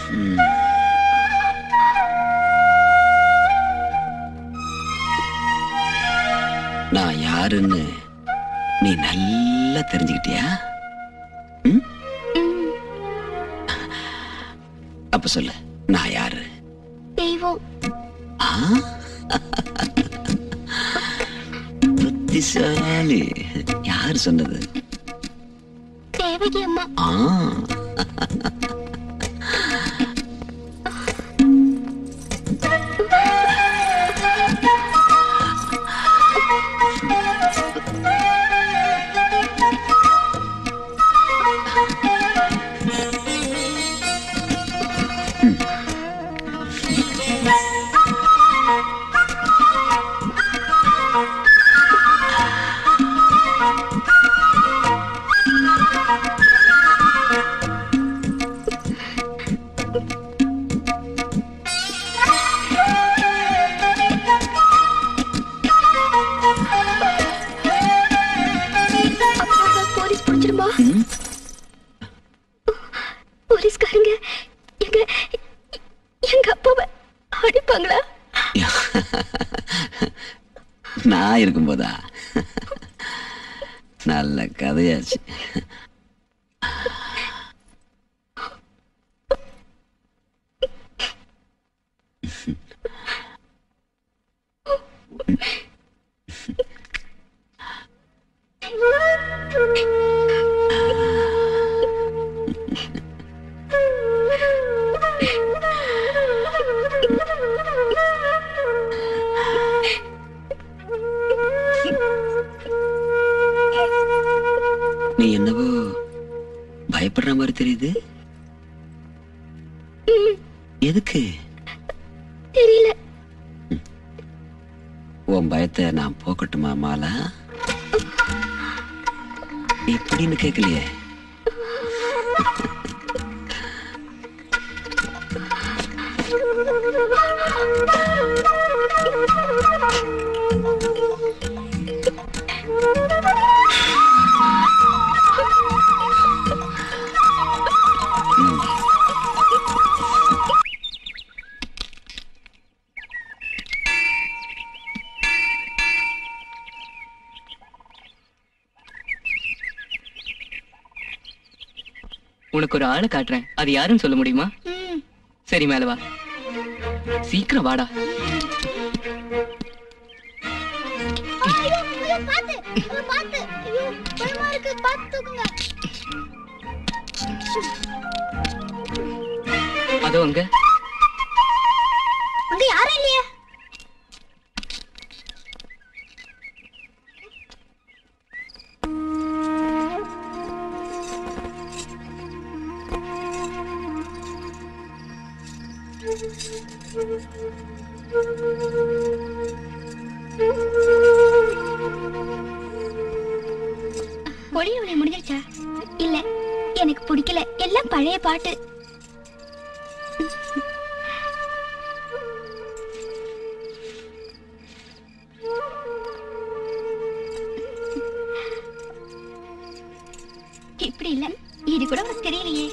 நான் யாருன்னு நீ நல்லா தெரிஞ்சுக்கிட்டியா? அப்ப சொல்லு, நான் யாரு? தெய்வம். புத்திசாலி. யார் சொன்னது? தேவகி அம்மா. போலீஸ்காரங்க எங்க அப்பாவை அடிப்பாங்களா? நான் இருக்கும்போதா? நல்ல கதையாச்சு. நீ என்னவோ பயப்படுற மாதிரி தெரியுது. எதுக்கு தெரியல. உன் பயத்தை நான் போக்கட்டுமா மாலா? எப்படின்னு கேட்கலையே. உனக்கு ஒரு ஆளை காட்டுறேன், அது யாருன்னு சொல்ல முடியுமா? சரி, மேல வா, சீக்கிரம் வாடா. அதோ அங்க யாரும் இல்லையா? ஒளிய முடிஞ்சிருச்சா? இல்ல, எனக்கு பிடிக்கல. எல்லாம் பழைய பாட்டு. இப்படி இல்ல, இது கூட உனக்கு தெரியலையே.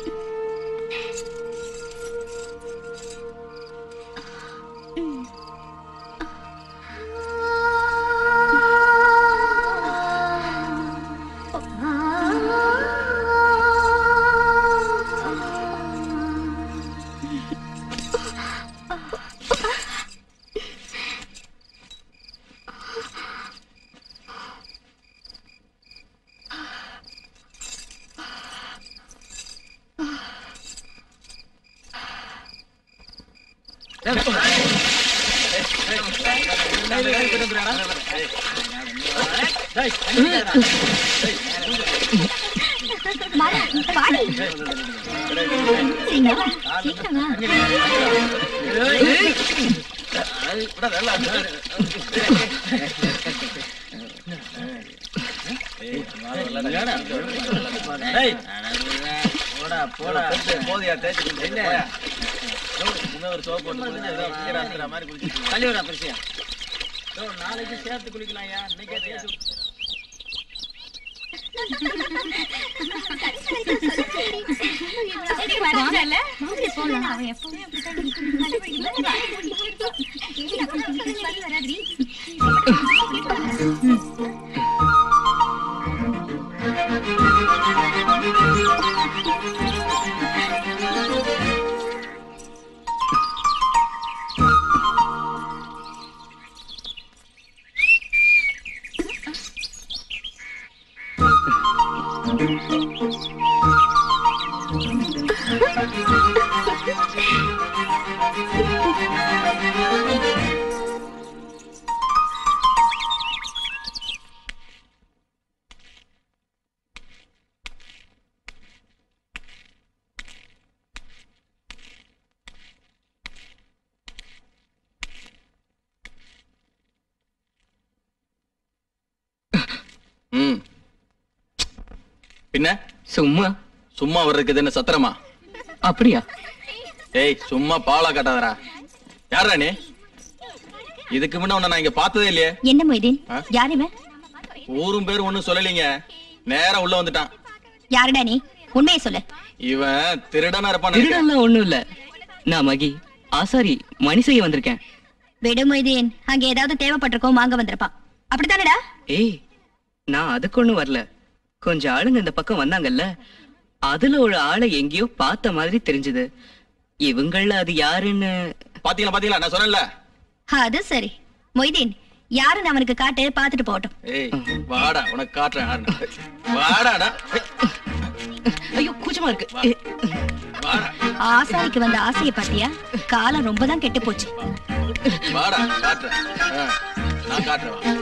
பின்ன சும்மா சும்மா வர்றதுக்கு என்ன சத்திரமா? அப்படியா? ஏய் சும்மா பாலா காட்டாதடா. யாரா நீ? இதுக்கு முன்ன உன்னை நான் இங்க பார்த்ததே இல்லையே. என்ன மொய்தீன்? யாருமே ஊரும் பேர் ஒண்ணும் சொல்லலீங்க. நேரா உள்ள வந்துட்டான். யாருடா நீ? உண்மையை சொல்லு. இவன் திருடனா இருப்பான். திருடன்லாம் ஒண்ணும் இல்ல. நான் மகி ஆசாரி மணி செய்ய வந்திருக்கேன். விடு மொய்தீன், அங்க ஏதாவது தேவைப்பட்டிருக்கோம் வாங்க வந்திருப்பான். அப்படித்தானடா? ஏய் நான் அதுக்கு ஒண்ணும் வரல. கொஞ்சம் ஆளுங்க இந்த பக்கம் வந்தாங்கல்ல, அதுல ஒரு ஆளை எங்கேயோ பார்த்த மாதிரி தெரிஞ்சது. இவங்கள அது யாருன்னு பாத்தீங்களா நான் சொன்னேன்ல. அது சரி மொய்தீன், யாருன்னு அவனுக்கு காட்டு, பாத்துட்டு போகட்டும். ஏய் வாடா உனக்கு காட்டுறேன். வாடாடா. ஐயோ கூச்சமா இருக்கு. வாடா. ஆசாரிக்கு வந்த ஆசைய பாத்தியா? காலம் ரொம்பதான் கெட்டு போச்சு. வாடா காட்டுறேன். நான் காட்டுறேன்.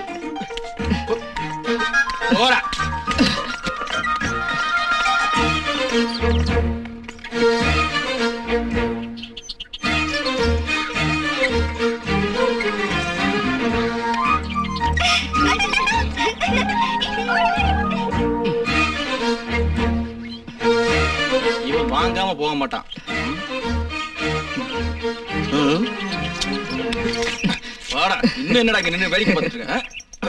போடா. இவன் வாங்காம போக மாட்டான். வாடா. இன்னும் என்னடா இங்க நின்னு வேடிக்கை பார்த்துட்டு இருக்க?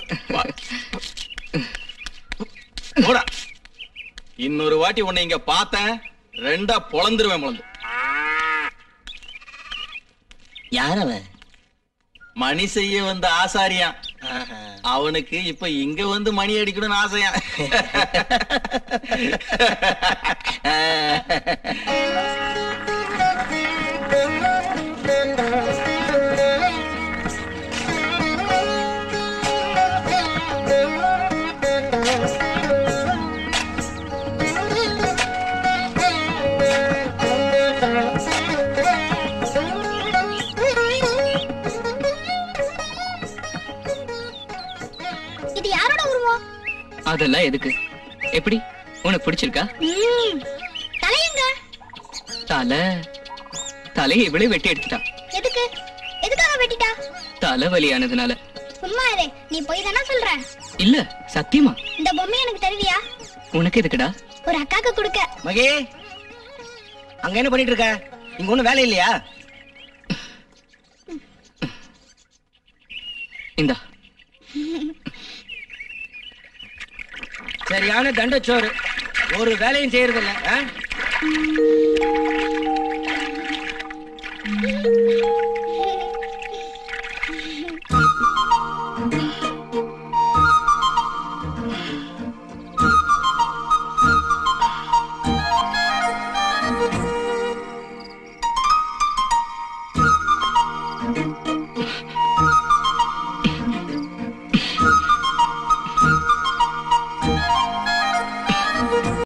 போடா. இன்னொரு வாட்டி உன்னை இங்க பார்த்தேன், ரெண்டா பொளந்துருவேன். பொளந்து யார் அவன்? மணி செய்ய வந்த ஆசாரியான். அவனுக்கு இப்ப இங்க வந்து மணி அடிக்கணும்னு ஆசையா. இது யாரோட உருவம்? அதெல்லாம் எதுக்கு? எப்படி உனக்கு பிடிச்சிருக்கா? தலையங்க தலையை இவ்வளவு வெட்டி எடுத்துட்டா. எதுக்கு? எதுக்காக வெட்டிட்டா? தலைவலியானதுனால. சும்மா இரு, நீ போய் தானே சொல்ற. இல்ல சத்தியமா. இந்த பொம்மை எனக்கு தருவியா? உனக்கு எதுக்குடா? ஒரு அக்காக்கு கொடுக்க. மகி, அங்க என்ன பண்ணிட்டு இருக்க? இங்க ஒண்ணும் வேலை இல்லையா? இந்தா. சரியான தண்டச்சோறு, ஒரு வேலையும் செய்யறது இல்ல.